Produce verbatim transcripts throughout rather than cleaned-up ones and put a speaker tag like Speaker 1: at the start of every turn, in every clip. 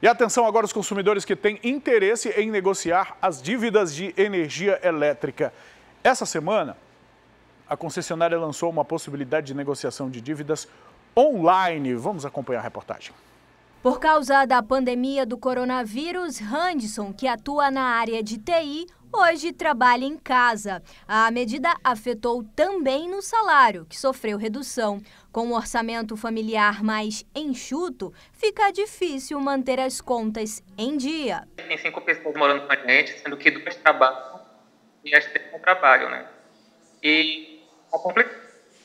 Speaker 1: E atenção agora os consumidores que têm interesse em negociar as dívidas de energia elétrica. Essa semana, a concessionária lançou uma possibilidade de negociação de dívidas online. Vamos acompanhar a reportagem.
Speaker 2: Por causa da pandemia do coronavírus, Randson, que atua na área de T I, hoje trabalha em casa. A medida afetou também no salário, que sofreu redução. Com o orçamento familiar mais enxuto, fica difícil manter as contas em dia.
Speaker 3: Tem cinco pessoas morando com a gente, sendo que duas trabalham e as três não trabalham, né? E é complicado.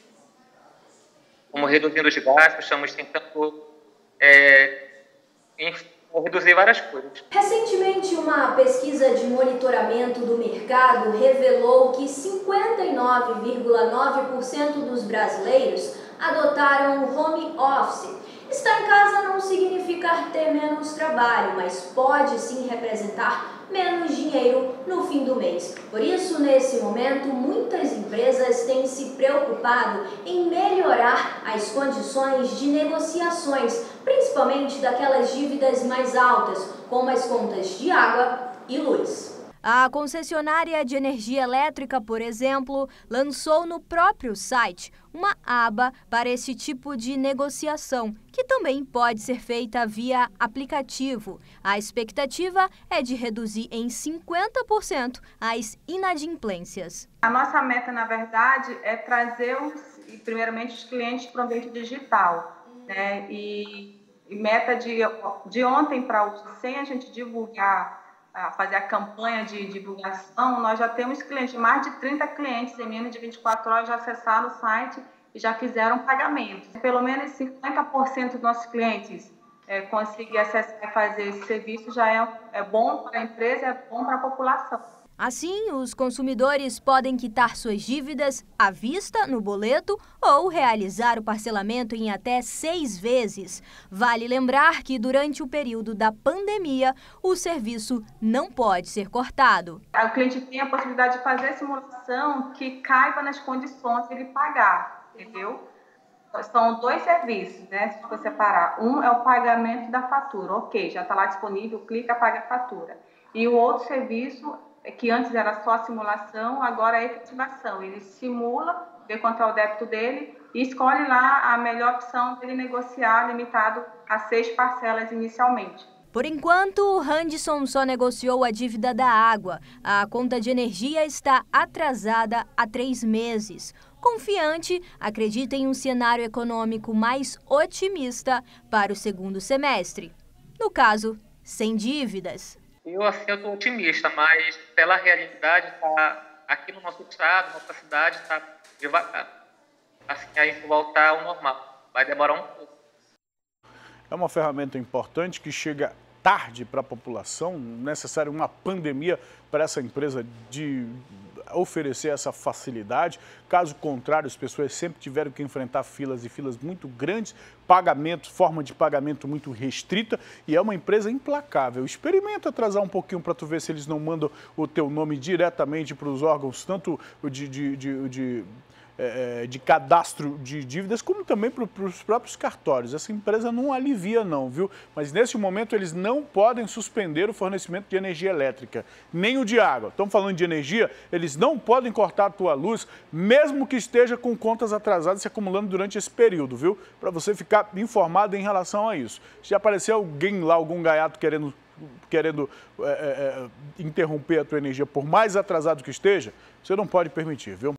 Speaker 3: Como reduzindo os gastos, estamos tentando é, reduzir várias coisas.
Speaker 2: Recentemente, uma pesquisa de monitoramento do mercado revelou que cinquenta e nove vírgula nove por cento dos brasileiros adotaram o home office. Estar em casa não significa ter menos trabalho, mas pode sim representar menos dinheiro no fim do mês. Por isso, nesse momento, muitas empresas têm se preocupado em melhorar as condições de negociações, principalmente daquelas dívidas mais altas, como as contas de água e luz. A concessionária de energia elétrica, por exemplo, lançou no próprio site uma aba para esse tipo de negociação, que também pode ser feita via aplicativo. A expectativa é de reduzir em cinquenta por cento as inadimplências.
Speaker 4: A nossa meta, na verdade, é trazer, os, primeiramente, os clientes para o ambiente digital, né? E, e meta de, de ontem para hoje, sem a gente divulgar, a fazer a campanha de divulgação, nós já temos clientes, mais de trinta clientes em menos de vinte e quatro horas já acessaram o site e já fizeram pagamentos. Pelo menos cinquenta por cento dos nossos clientes é, conseguir acessar e fazer esse serviço já é, é bom para a empresa, é bom para a população.
Speaker 2: Assim, os consumidores podem quitar suas dívidas à vista no boleto ou realizar o parcelamento em até seis vezes. Vale lembrar que durante o período da pandemia, o serviço não pode ser cortado.
Speaker 4: O cliente tem a possibilidade de fazer a simulação que caiba nas condições de ele pagar, entendeu? São dois serviços, né? Se for separar. Um é o pagamento da fatura. Ok, já está lá disponível, clica, paga a fatura. E o outro serviço é que antes era só a simulação, agora é a efetivação. Ele simula, vê quanto é o débito dele e escolhe lá a melhor opção dele negociar, limitado a seis parcelas inicialmente.
Speaker 2: Por enquanto, o Randson só negociou a dívida da água. A conta de energia está atrasada há três meses. Confiante, acredita em um cenário econômico mais otimista para o segundo semestre. No caso, sem dívidas.
Speaker 3: Eu, assim, eu estou otimista, mas pela realidade, tá, aqui no nosso estado, nossa cidade, está devagar. Assim, a gente voltar ao normal. Vai demorar um pouco.
Speaker 1: É uma ferramenta importante que chega tarde para a população, necessário uma pandemia para essa empresa de oferecer essa facilidade. Caso contrário, as pessoas sempre tiveram que enfrentar filas e filas muito grandes, pagamento, forma de pagamento muito restrita, e é uma empresa implacável. Experimenta atrasar um pouquinho para tu ver se eles não mandam o teu nome diretamente para os órgãos, tanto de, de, de, de de cadastro de dívidas, como também para os próprios cartórios. Essa empresa não alivia não, viu? Mas nesse momento eles não podem suspender o fornecimento de energia elétrica, nem o de água. Estamos falando de energia, eles não podem cortar a tua luz, mesmo que esteja com contas atrasadas se acumulando durante esse período, viu? Para você ficar informado em relação a isso. Se aparecer alguém lá, algum gaiato querendo querendo é, é, interromper a tua energia, por mais atrasado que esteja, você não pode permitir, viu?